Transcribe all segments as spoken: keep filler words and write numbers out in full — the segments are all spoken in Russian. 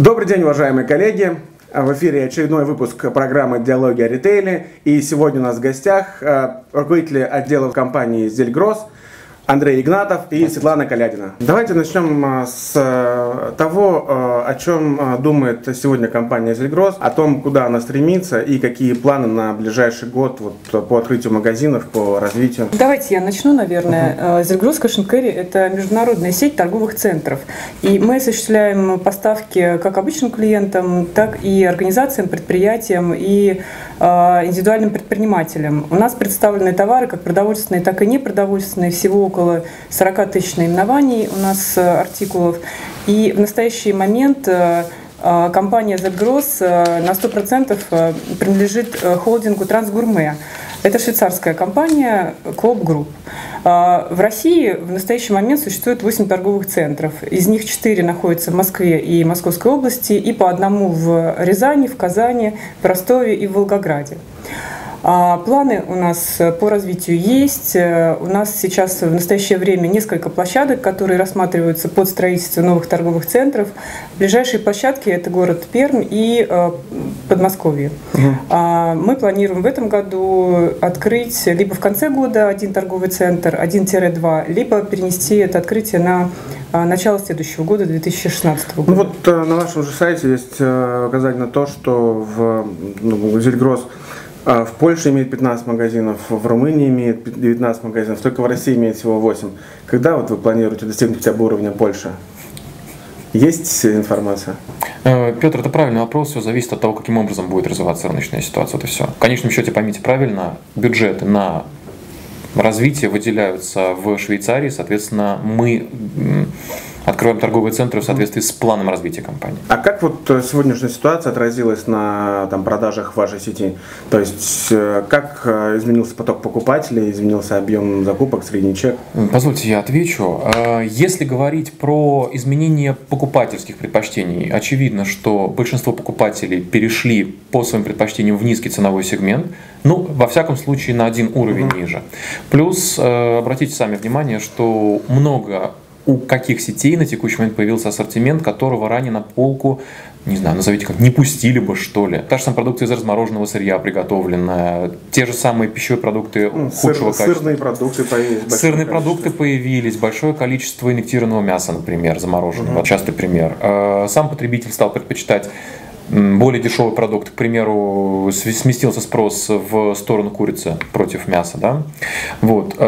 Добрый день, уважаемые коллеги! В эфире очередной выпуск программы «Диалоги о ритейле». И сегодня у нас в гостях руководители отделов компании «Зельгрос» Андрей Игнатов и Светлана Колядина. Давайте начнем с того, о чем думает сегодня компания «Зельгрос», о том, куда она стремится и какие планы на ближайший год вот, по открытию магазинов, по развитию. Давайте я начну, наверное. Uh-huh. «Зельгрос Cash and Carry» – это международная сеть торговых центров. И мы осуществляем поставки как обычным клиентам, так и организациям, предприятиям и э, индивидуальным предпринимателям. У нас представлены товары как продовольственные, так и непродовольственные, всего около около сорок тысяч наименований у нас артикулов. И в настоящий момент компания «Зельгрос» на сто процентов принадлежит холдингу «Трансгурме». Это швейцарская компания Coop Group. В России в настоящий момент существует восемь торговых центров. Из них четыре находятся в Москве и Московской области, и по одному в Рязани, в Казани, в Ростове и в Волгограде. Планы у нас по развитию есть. У нас сейчас в настоящее время несколько площадок, которые рассматриваются под строительство новых торговых центров. Ближайшие площадки – это город Пермь и Подмосковье. Угу. Мы планируем в этом году открыть либо в конце года один торговый центр, один-два, либо перенести это открытие на начало следующего года, две тысячи шестнадцатого года. Ну вот на вашем же сайте есть указание на то, что в ну, «Зельгрос» в Польше имеет пятнадцать магазинов, в Румынии имеет девятнадцать магазинов, только в России имеет всего восемь. Когда вот вы планируете достигнуть хотя бы уровня Польши? Есть информация? Петр, это правильный вопрос. Все зависит от того, каким образом будет развиваться рыночная ситуация. Это все. В конечном счете, поймите правильно, бюджеты на развитие выделяются в Швейцарии. Соответственно, мы открываем торговые центры в соответствии с планом развития компании. А как вот сегодняшняя ситуация отразилась на там, продажах вашей сети? То есть как изменился поток покупателей, изменился объем закупок, средний чек? Позвольте, я отвечу. Если говорить про изменение покупательских предпочтений, очевидно, что большинство покупателей перешли по своим предпочтениям в низкий ценовой сегмент, ну, во всяком случае, на один уровень uh-huh. ниже. Плюс, обратите сами внимание, что много у каких сетей на текущий момент появился ассортимент, которого ранее на полку, не знаю, назовите как, не пустили бы, что ли. Та же самая продукция из размороженного сырья приготовленная, те же самые пищевые продукты ну, худшего сыр, качества. Сырные продукты появились. Сырные продукты появились, большое количество инъектированного мяса, например, замороженного, uh-huh. частый пример. Сам потребитель стал предпочитать более дешевый продукт, к примеру, сместился спрос в сторону курицы против мяса. Да? Вот.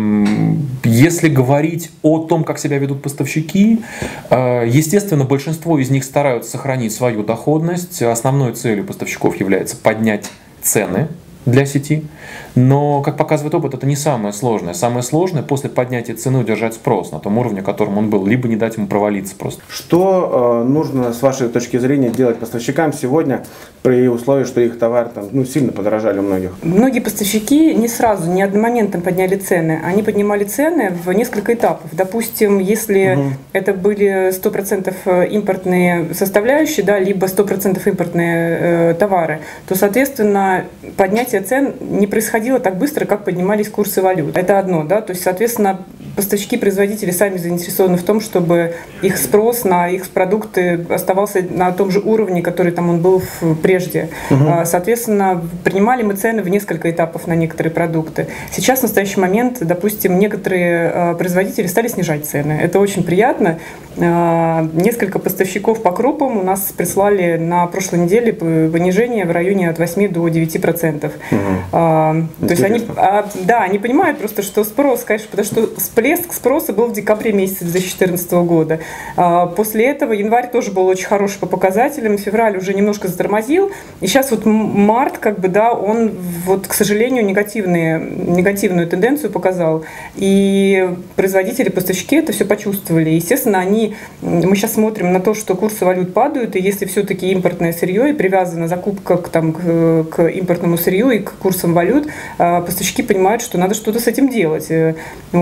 Если говорить о том, как себя ведут поставщики, естественно, большинство из них стараются сохранить свою доходность. Основной целью поставщиков является поднять цены для сети. Но, как показывает опыт, это не самое сложное. Самое сложное после поднятия цены удержать спрос на том уровне, которым он был, либо не дать ему провалиться просто. Что э, нужно, с вашей точки зрения, делать поставщикам сегодня при условии, что их товары там, ну, сильно подорожали у многих? Многие поставщики не сразу, не одномоментно подняли цены. Они поднимали цены в несколько этапов. Допустим, если угу. это были сто процентов импортные составляющие, да, либо сто процентов импортные э, товары, то, соответственно, поднятие цен не происходило так быстро, как поднимались курсы валют. Это одно, да, то есть, соответственно, поставщики-производители сами заинтересованы в том, чтобы их спрос на их продукты оставался на том же уровне, который там он был прежде. Угу. Соответственно, принимали мы цены в несколько этапов на некоторые продукты. Сейчас, в настоящий момент, допустим, некоторые производители стали снижать цены. Это очень приятно. Несколько поставщиков по крупам у нас прислали на прошлой неделе понижение в районе от восьми до девяти процентов. Угу. То есть они, да, они понимают просто, что спрос, конечно, потому что всплеск спроса был в декабре месяце две тысячи четырнадцатого года. После этого январь тоже был очень хороший по показателям, февраль уже немножко затормозил, и сейчас вот март, как бы, да, он вот, к сожалению, негативные, негативную тенденцию показал, и производители, поставщики это все почувствовали. Естественно, они, мы сейчас смотрим на то, что курсы валют падают, и если все-таки импортное сырье и привязана закупка к, там, к, к импортному сырью и к курсам валют, поставщики понимают, что надо что-то с этим делать. Вот. И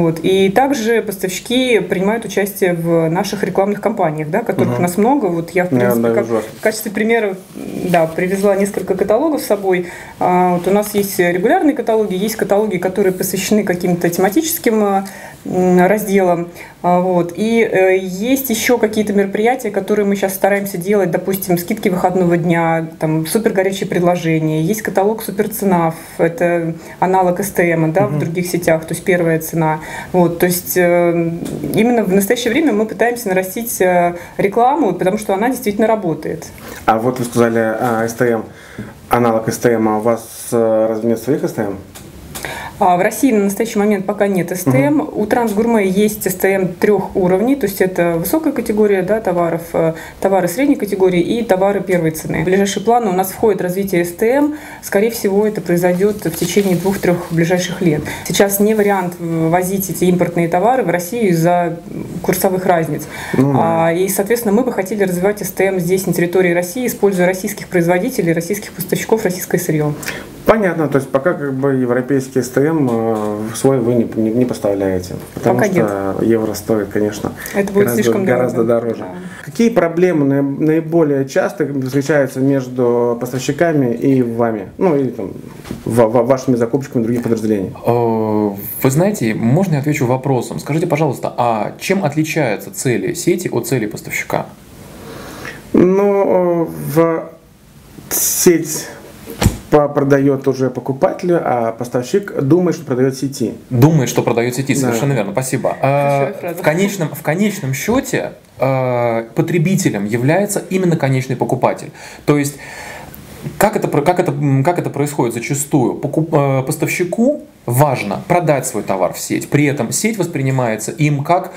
также поставщики принимают участие в наших рекламных кампаниях, да, которых угу. у нас много. Вот я, в принципе, yeah, как, в качестве примера да, привезла несколько каталогов с собой. Вот у нас есть регулярные каталоги, есть каталоги, которые посвящены каким-то тематическим разделам. Вот. И есть еще какие-то мероприятия, которые мы сейчас стараемся делать, допустим, скидки выходного дня, там, супер горячие предложения. Есть каталог суперцена, это аналог эс тэ эм, да, угу. в других сетях, то есть первая цена. Вот. То есть именно в настоящее время мы пытаемся нарастить рекламу, потому что она действительно работает. А вот вы сказали эс тэ эм, аналог эс тэ эм, а у вас разве нет своих эс тэ эм? В России на настоящий момент пока нет эс тэ эм. Угу. У Трансгурме есть эс тэ эм трех уровней, то есть это высокая категория, да, товаров, товары средней категории и товары первой цены. В ближайшие планы у нас входит развитие эс тэ эм. Скорее всего, это произойдет в течение двух-трех ближайших лет. Сейчас не вариант возить эти импортные товары в Россию из-за курсовых разниц. Ну, да. И, соответственно, мы бы хотели развивать эс тэ эм здесь, на территории России, используя российских производителей, российских поставщиков, российское сырье. Понятно, то есть пока как бы европейский эс тэ эм свой вы не, не, не поставляете, потому пока что нет. Евро стоит, конечно, это будет гораздо, слишком гораздо дороже. Да. Какие проблемы наиболее часто встречаются между поставщиками и вами, ну или там, вашими закупщиками других подразделений? Вы знаете, можно я отвечу вопросом? Скажите, пожалуйста, а чем отличаются цели сети от цели поставщика? Ну, в сеть продает уже покупателю, а поставщик думает, что продает сети. Думает, что продает сети, совершенно да. верно, спасибо. В конечном, в конечном счете потребителем является именно конечный покупатель. То есть, как это, как это, как это происходит зачастую? Покуп, поставщику важно продать свой товар в сеть. При этом сеть воспринимается им как,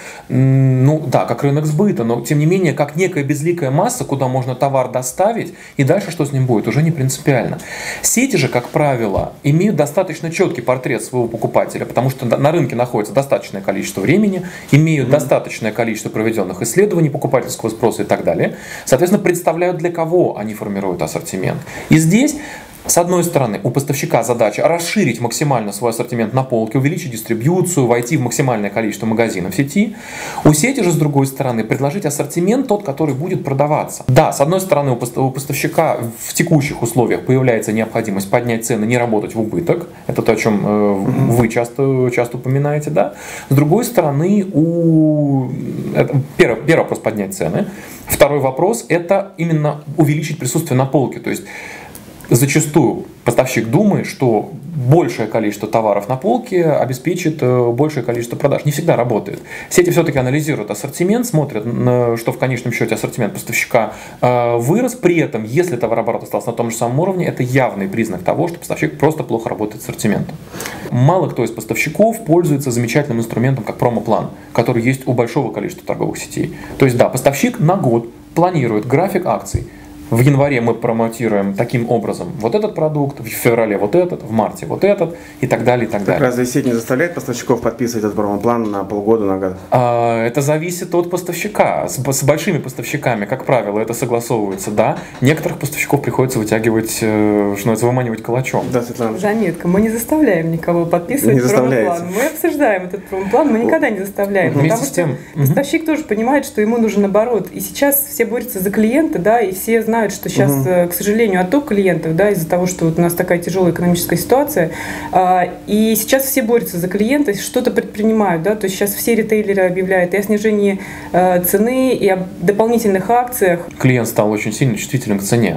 ну да, как рынок сбыта, но тем не менее как некая безликая масса, куда можно товар доставить, и дальше что с ним будет, уже не принципиально. Сети же, как правило, имеют достаточно четкий портрет своего покупателя, потому что на рынке находится достаточное количество времени, имеют mm-hmm. достаточное количество проведенных исследований, покупательского спроса и так далее. Соответственно, представляют, для кого они формируют ассортимент. И здесь, с одной стороны, у поставщика задача расширить максимально свой ассортимент на полке, увеличить дистрибьюцию, войти в максимальное количество магазинов сети. У сети же, с другой стороны, предложить ассортимент тот, который будет продаваться. Да, с одной стороны, у поставщика в текущих условиях появляется необходимость поднять цены, не работать в убыток. Это то, о чем э, вы часто, часто упоминаете, да. С другой стороны, у... это, первый, первый вопрос — поднять цены. Второй вопрос — это именно увеличить присутствие на полке. То есть зачастую поставщик думает, что большее количество товаров на полке обеспечит большее количество продаж. Не всегда работает. Сети все-таки анализируют ассортимент, смотрят, что в конечном счете ассортимент поставщика вырос. При этом, если товарооборот остался на том же самом уровне, это явный признак того, что поставщик просто плохо работает с ассортиментом. Мало кто из поставщиков пользуется замечательным инструментом, как промо-план, который есть у большого количества торговых сетей. То есть, да, поставщик на год планирует график акций. В январе мы промотируем таким образом вот этот продукт, в феврале вот этот, в марте вот этот и так далее, и так далее. Разве сеть не заставляет поставщиков подписывать этот промо-план на полгода, на год? А, это зависит от поставщика. С, с большими поставщиками, как правило, это согласовывается, да. Некоторых поставщиков приходится вытягивать, что называется, выманивать калачом. Да, Светлана. Заметка. Мы не заставляем никого подписывать промо-план. Мы обсуждаем этот промо-план, мы никогда не заставляем. Вместе потому с тем, что поставщик тоже понимает, что ему нужен наоборот. И сейчас все борются за клиента, да, и все знают, что сейчас, угу. к сожалению, отток клиентов, да, из-за того, что вот у нас такая тяжелая экономическая ситуация, и сейчас все борются за клиента, что-то предпринимают, да, то есть сейчас все ритейлеры объявляют и о снижении цены, и о дополнительных акциях. Клиент стал очень сильно чувствителен к цене.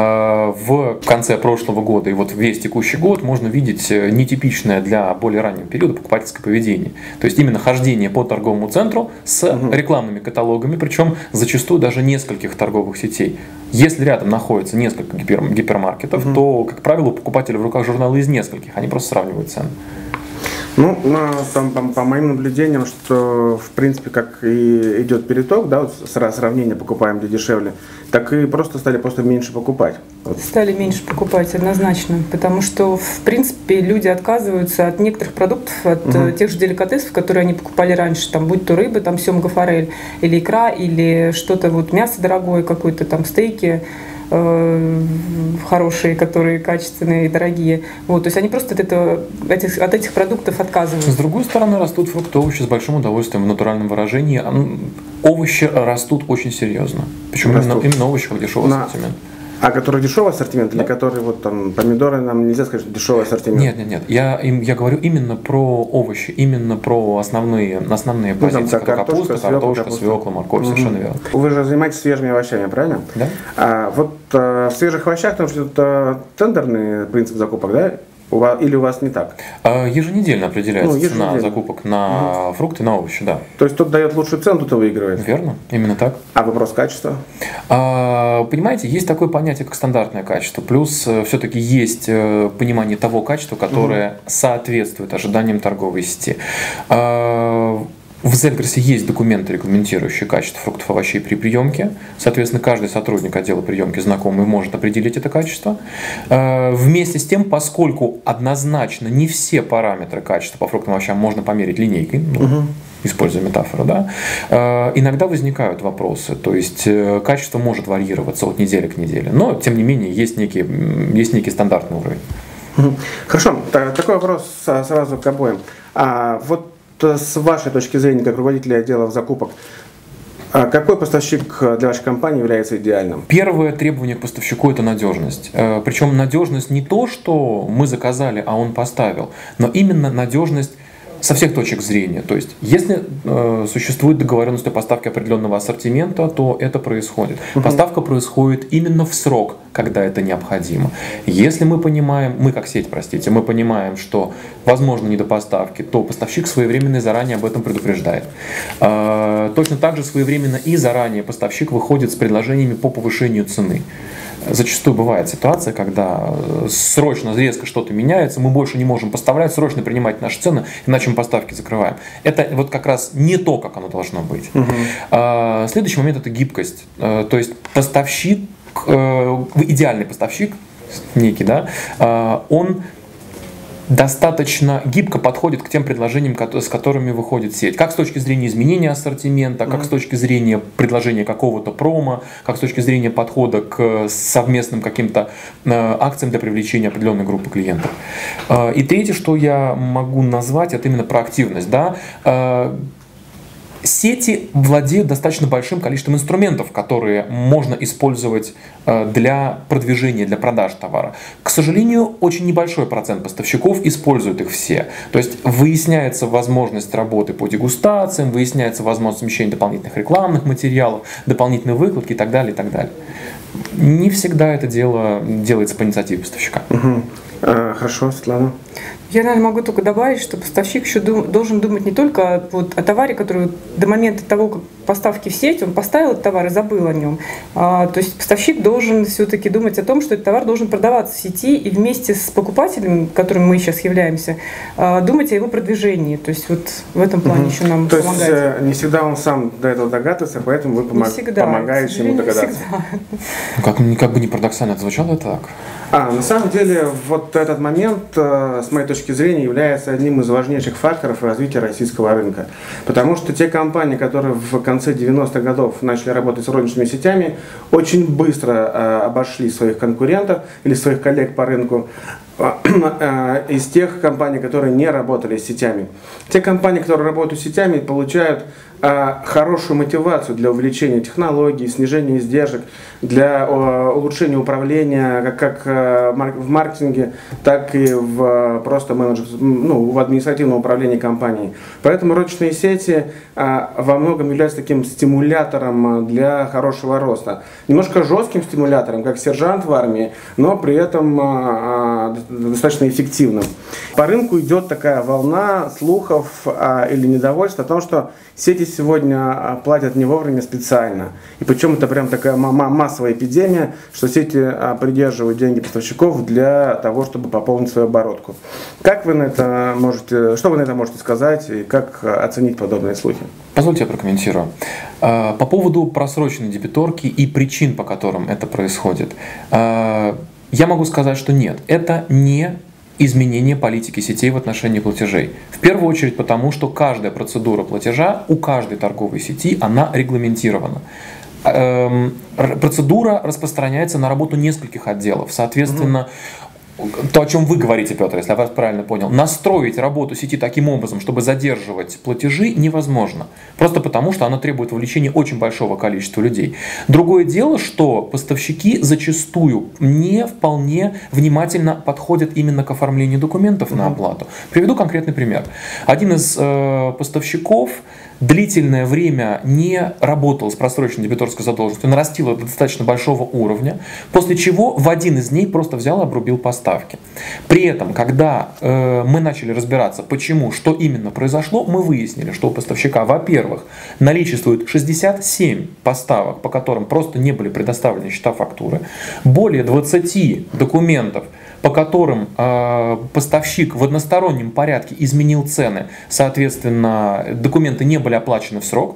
В конце прошлого года и вот весь текущий год можно видеть нетипичное для более раннего периода покупательское поведение. То есть именно хождение по торговому центру с угу. рекламными каталогами, причем зачастую даже нескольких торговых сетей. Если рядом находится несколько гипер, гипермаркетов, угу. то, как правило, у покупателя в руках журналы из нескольких, они просто сравнивают цены. Ну, там, по, по моим наблюдениям, что, в принципе, как и идет переток, да, вот сравнение покупаем где дешевле, так и просто стали просто меньше покупать. Вот. Стали меньше покупать, однозначно, потому что, в принципе, люди отказываются от некоторых продуктов, от угу. тех же деликатесов, которые они покупали раньше, там, будь то рыба, там, семга, форель, или икра, или что-то, вот, мясо дорогое, какое-то там, стейки. э, хорошие, которые качественные и дорогие. Вот, то есть они просто от, этого, этих, от этих продуктов отказываются. С другой стороны, растут фрукты, овощи с большим удовольствием в натуральном выражении. Овощи растут очень серьезно. Причем именно, именно овощи как дешевый На... ассортимент. А который дешевый ассортимент, да. Или который вот там помидоры, нам нельзя сказать, что дешевый ассортимент? Нет, нет, нет. Я, я говорю именно про овощи, именно про основные, основные ну, позиции. Там, картошка, капуста, картошка, капуста. свекла, морковь, угу. Совершенно верно. Вы же занимаетесь свежими овощами, правильно? Да. А, вот а, в свежих овощах там что-то тендерный принцип закупок, да? У вас, или у вас не так? Еженедельно определяется ну, еженедельно. Цена закупок на угу. фрукты, на овощи, да. То есть тот дает лучшую цену, тот и выигрывает? Верно, именно так. А вопрос качества? А, понимаете, есть такое понятие, как стандартное качество. Плюс все-таки есть понимание того качества, которое угу. соответствует ожиданиям торговой сети. А, В Зельгросе есть документы, регламентирующие качество фруктов и овощей при приемке. Соответственно, каждый сотрудник отдела приемки знакомый может определить это качество. Вместе с тем, поскольку однозначно не все параметры качества по фруктам и овощам можно померить линейкой, ну, угу. используя метафору, да, иногда возникают вопросы. То есть качество может варьироваться от недели к неделе. Но, тем не менее, есть некий, есть некий стандартный уровень. Хорошо. Такой вопрос сразу к обоим. А вот с вашей точки зрения, как руководителя отдела закупок, какой поставщик для вашей компании является идеальным? Первое требование к поставщику – это надежность. Причем надежность не то, что мы заказали, а он поставил, но именно надежность со всех точек зрения. То есть, если э, существует договоренность о поставке определенного ассортимента, то это происходит. Uh-huh. Поставка происходит именно в срок, когда это необходимо. Если мы понимаем, мы как сеть, простите, мы понимаем, что возможно недопоставки, то поставщик своевременно и заранее об этом предупреждает. Э, точно так же своевременно и заранее поставщик выходит с предложениями по повышению цены. Зачастую бывает ситуация, когда срочно, резко что-то меняется, мы больше не можем поставлять, срочно принимать наши цены, иначе мы поставки закрываем. Это вот как раз не то, как оно должно быть. Угу. Следующий момент – это гибкость. То есть поставщик, идеальный поставщик, некий, да, он достаточно гибко подходит к тем предложениям, с которыми выходит сеть. Как с точки зрения изменения ассортимента, как с точки зрения предложения какого-то промо, как с точки зрения подхода к совместным каким-то акциям для привлечения определенной группы клиентов. И третье, что я могу назвать, это именно проактивность. Да? Сети владеют достаточно большим количеством инструментов, которые можно использовать для продвижения, для продаж товара. К сожалению, очень небольшой процент поставщиков используют их все. То есть выясняется возможность работы по дегустациям, выясняется возможность размещения дополнительных рекламных материалов, дополнительной выкладки и так далее, и так далее. Не всегда это дело делается по инициативе поставщика. Угу. А, хорошо, Светлана. Я, наверное, могу только добавить, что поставщик еще дум, должен думать не только вот о товаре, который до момента того, как поставки в сеть, он поставил этот товар и забыл о нем. А, то есть поставщик должен все-таки думать о том, что этот товар должен продаваться в сети, и вместе с покупателем, которым мы сейчас являемся, а, думать о его продвижении. То есть вот в этом плане угу. еще нам то помогает. То есть не всегда он сам до этого догадывается, поэтому вы помог, всегда, помогаете ему догадаться. Как, как бы не парадоксально это звучало, это так. А, на самом деле, вот этот момент, с моей точки зрения, является одним из важнейших факторов развития российского рынка. Потому что те компании, которые в конце девяностых годов начали работать с розничными сетями, очень быстро обошли своих конкурентов или своих коллег по рынку из тех компаний, которые не работали с сетями. Те компании, которые работают с сетями, получают хорошую мотивацию для увеличения технологий, снижения издержек, для улучшения управления как в маркетинге, так и в просто менеджерстве, ну, в административном управлении компанией. Поэтому розничные сети во многом являются таким стимулятором для хорошего роста. Немножко жестким стимулятором, как сержант в армии, но при этом достаточно эффективным. По рынку идет такая волна слухов или недовольства о том, что сети сегодня платят не вовремя специально. И причем это прям такая массовая эпидемия, что сети придерживают деньги поставщиков для того, чтобы пополнить свою оборотку. Как вы на это можете, что вы на это можете сказать и как оценить подобные слухи? Позвольте я прокомментирую. По поводу просроченной дебиторки и причин, по которым это происходит. Я могу сказать, что нет, это не изменение политики сетей в отношении платежей. В первую очередь потому, что каждая процедура платежа у каждой торговой сети, она регламентирована. эм, процедура распространяется на работу нескольких отделов. Соответственно, то, о чем вы говорите, Петр, если я вас правильно понял, настроить работу сети таким образом, чтобы задерживать платежи, невозможно. Просто потому, что она требует вовлечения очень большого количества людей. Другое дело, что поставщики зачастую не вполне внимательно подходят именно к оформлению документов на оплату. Приведу конкретный пример. Один из э, поставщиков длительное время не работал с просроченной дебиторской задолженностью, нарастил это до достаточно большого уровня, после чего в один из дней просто взял и обрубил поставки. При этом, когда э, мы начали разбираться, почему, что именно произошло, мы выяснили, что у поставщика, во-первых, наличествует шестьдесят семь поставок, по которым просто не были предоставлены счета, фактуры, более двадцати документов, по которым э, поставщик в одностороннем порядке изменил цены, соответственно, документы не были оплачены в срок.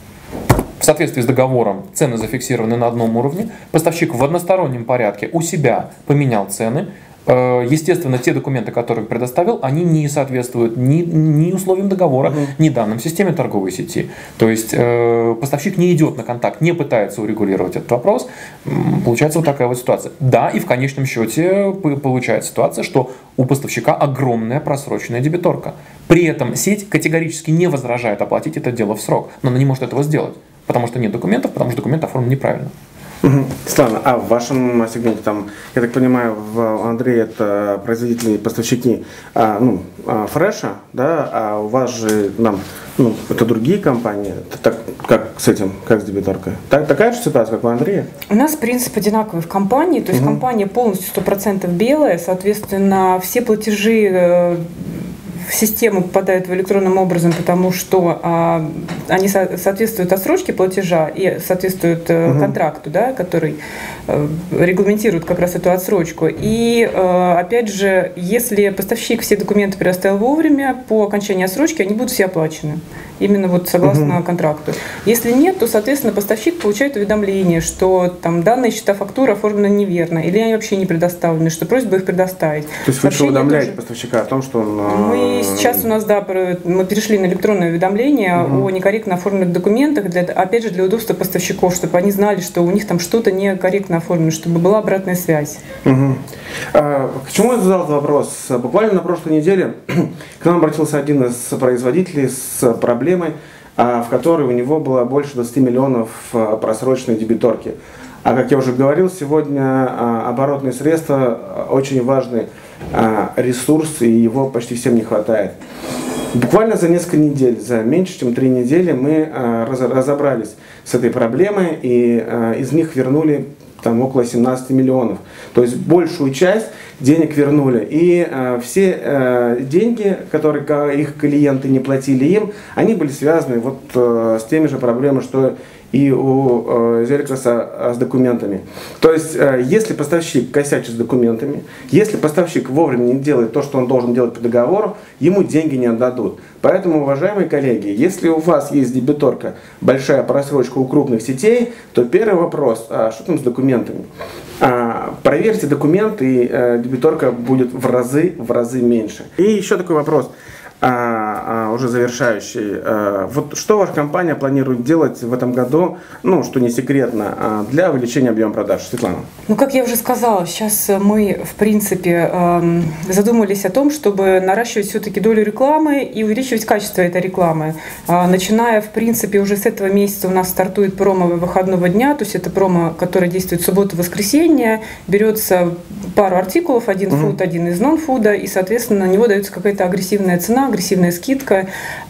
В соответствии с договором цены зафиксированы на одном уровне. Поставщик в одностороннем порядке у себя поменял цены. Естественно, те документы, которые предоставил, они не соответствуют ни, ни условиям договора, uh-huh. ни данным системе торговой сети. То есть э, поставщик не идет на контакт, не пытается урегулировать этот вопрос. Получается вот такая вот ситуация. Да, и в конечном счете получается ситуация, что у поставщика огромная просроченная дебиторка. При этом сеть категорически не возражает оплатить это дело в срок, но она не может этого сделать, потому что нет документов, потому что документ оформлен неправильно. Светлана, а в вашем сегменте, там, я так понимаю, в Андрея это производители, поставщики а, ну, а, фреша, да, а у вас же нам, ну, это другие компании. Так, как с этим, как с дебиторкой? Так, такая же ситуация, как у Андрея? У нас принцип одинаковый в компании, то есть угу. компания полностью сто процентов белая, соответственно, все платежи в систему попадают в электронным образом, потому что а, они со- соответствуют отсрочке платежа и соответствуют а, угу. контракту, да, который а, регламентирует как раз эту отсрочку. И а, опять же, если поставщик все документы предоставил вовремя, по окончании отсрочки они будут все оплачены. Именно вот согласно угу. контракту. Если нет, то, соответственно, поставщик получает уведомление, что там данные счета, фактуры оформлены неверно, или они вообще не корректно, что просьба их предоставить. То есть вы что уведомляете тоже... поставщика о том, что он... Мы сейчас у нас, да, мы перешли на электронное уведомление угу. о некорректно оформленных документах, для, опять же, для удобства поставщиков, чтобы они знали, что у них там что-то некорректно оформлено, чтобы была обратная связь. Угу. А, к чему я задал этот вопрос? Буквально на прошлой неделе к нам обратился один из производителей с проблемой, в которой у него было больше двадцати миллионов просроченной дебиторки. А как я уже говорил, сегодня оборотные средства очень важный ресурс, и его почти всем не хватает. Буквально за несколько недель, за меньше чем три недели мы разобрались с этой проблемой, и из них вернули там около семнадцати миллионов. То есть большую часть денег вернули. И э, все э, деньги, которые их клиенты не платили им, они были связаны вот э, с теми же проблемами, что и у э, Зелькроса с документами. То есть, э, если поставщик косячит с документами, если поставщик вовремя не делает то, что он должен делать по договору, ему деньги не отдадут. Поэтому, уважаемые коллеги, если у вас есть дебиторка, большая просрочка у крупных сетей, то первый вопрос, а что там с документами? А, проверьте документы, и э, дебиторка будет в разы, в разы меньше. И еще такой вопрос. А, а, уже завершающий. А, вот что ваша компания планирует делать в этом году, ну, что не секретно, а, для увеличения объема продаж? Светлана. Ну, как я уже сказала, сейчас мы, в принципе, эм, задумались о том, чтобы наращивать все-таки долю рекламы и увеличивать качество этой рекламы. А, начиная, в принципе, уже с этого месяца у нас стартует промо выходного дня, то есть это промо, которое действует в субботу-воскресенье, берется пару артикулов, один mm-hmm. фуд, один из нон-фуда, и, соответственно, на него дается какая-то агрессивная цена, агрессивная скидка.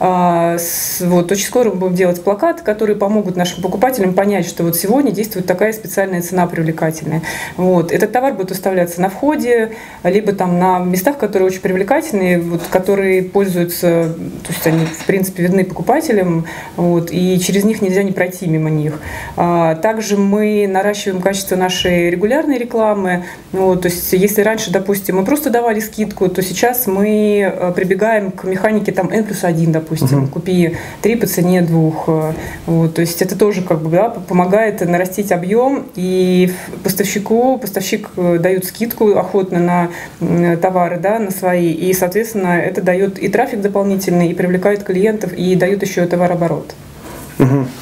Вот, очень скоро мы будем делать плакаты, которые помогут нашим покупателям понять, что вот сегодня действует такая специальная цена привлекательная. Вот. Этот товар будет выставляться на входе, либо там на местах, которые очень привлекательные, вот, которые пользуются, то есть они, в принципе, видны покупателям, вот, и через них нельзя не пройти мимо них. Также мы наращиваем качество нашей регулярной рекламы. Вот, то есть если раньше, допустим, мы просто давали скидку, то сейчас мы прибегаем к механике там N плюс один, допустим, uh-huh. купи три по цене двух. Вот, то есть это тоже как бы, да, помогает нарастить объем, и поставщику, поставщик дает скидку охотно на товары, да, на свои, и, соответственно, это дает и трафик дополнительный, и привлекает клиентов, и дает еще товарооборот. Uh-huh.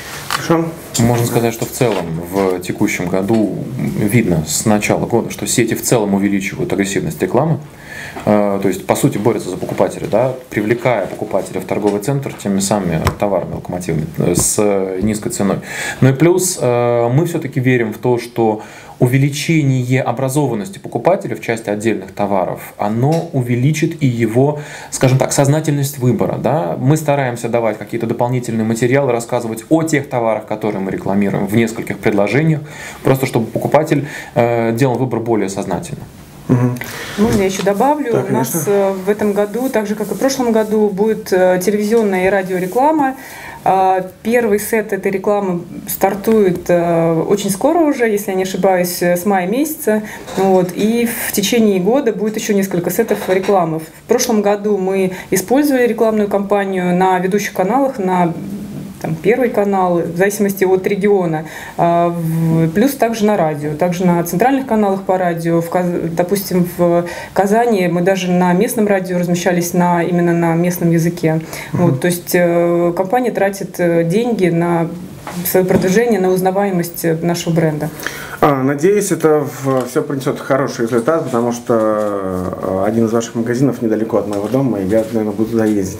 Хорошо. Можно сказать, что в целом в текущем году видно с начала года, что сети в целом увеличивают агрессивность рекламы. То есть, по сути, борются за покупателя, да, привлекая покупателя в торговый центр теми самыми товарами локомотивами с низкой ценой. Ну и плюс мы все-таки верим в то, что увеличение образованности покупателя в части отдельных товаров, оно увеличит и его, скажем так, сознательность выбора. Да? Мы стараемся давать какие-то дополнительные материалы, рассказывать о тех товарах, которые мы рекламируем в нескольких предложениях, просто чтобы покупатель э, делал выбор более сознательно. Угу. Можно я еще добавлю? Да, у нас в этом году, так же как и в прошлом году, будет телевизионная и радиореклама. Первый сет этой рекламы стартует очень скоро уже, если я не ошибаюсь, с мая месяца. Вот. И в течение года будет еще несколько сетов рекламы. В прошлом году мы использовали рекламную кампанию на ведущих каналах, на там, Первый канал, в зависимости от региона, плюс также на радио, также на центральных каналах по радио. В, допустим, в Казани мы даже на местном радио размещались на, именно на местном языке. Mm-hmm. Вот, то есть компания тратит деньги на свое продвижение, на узнаваемость нашего бренда. А, надеюсь, это все принесет хороший результат, потому что один из ваших магазинов недалеко от моего дома, и я, наверное, буду туда ездить.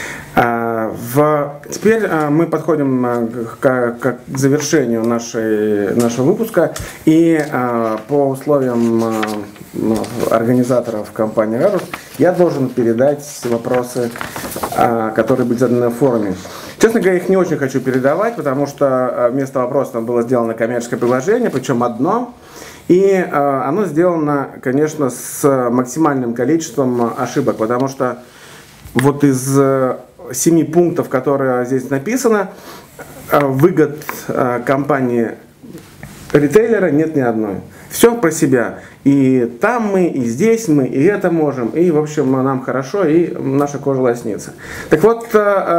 В... Теперь мы подходим к, к завершению нашей, нашего выпуска, и по условиям организаторов компании «Радус» я должен передать вопросы, которые были заданы на форуме. Честно говоря, их не очень хочу передавать, потому что вместо вопроса там было сделано коммерческое предложение, причем одно. И оно сделано, конечно, с максимальным количеством ошибок, потому что вот из семи пунктов, которые здесь написано, выгод компании ритейлера нет ни одной. Все про себя. И там мы, и здесь мы, и это можем, и, в общем, нам хорошо, и наша кожа лоснится. Так вот,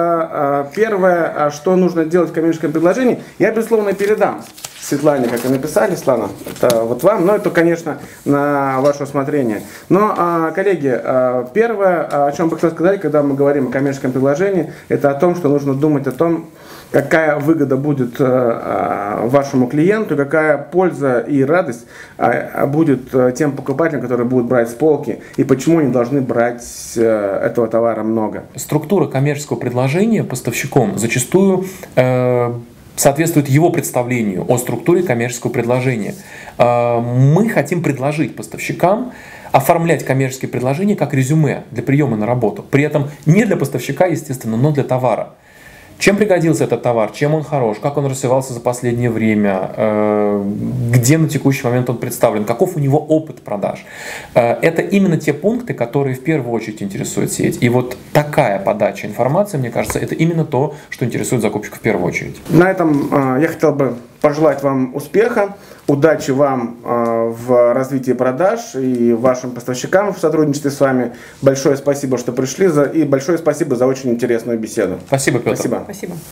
первое, что нужно делать в коммерческом предложении, я, безусловно, передам Светлане, как и написали, Светлана, это вот вам, но это, конечно, на ваше усмотрение. Но, коллеги, первое, о чем бы хотел сказать, когда мы говорим о коммерческом предложении, это о том, что нужно думать о том, какая выгода будет вашему клиенту, какая польза и радость будет тем покупателям, которые будут брать с полки, и почему они должны брать этого товара много. Структура коммерческого предложения поставщиком зачастую э, соответствует его представлению о структуре коммерческого предложения. Э, мы хотим предложить поставщикам оформлять коммерческие предложения как резюме для приема на работу. При этом не для поставщика, естественно, но для товара. Чем пригодился этот товар, чем он хорош, как он развивался за последнее время, где на текущий момент он представлен, каков у него опыт продаж. Это именно те пункты, которые в первую очередь интересуют сеть. И вот такая подача информации, мне кажется, это именно то, что интересует закупщика в первую очередь. На этом я хотел бы пожелать вам успеха, удачи вам в развитии продаж и вашим поставщикам в сотрудничестве с вами. Большое спасибо, что пришли, и большое спасибо за очень интересную беседу. Спасибо, Петр. Спасибо. Спасибо.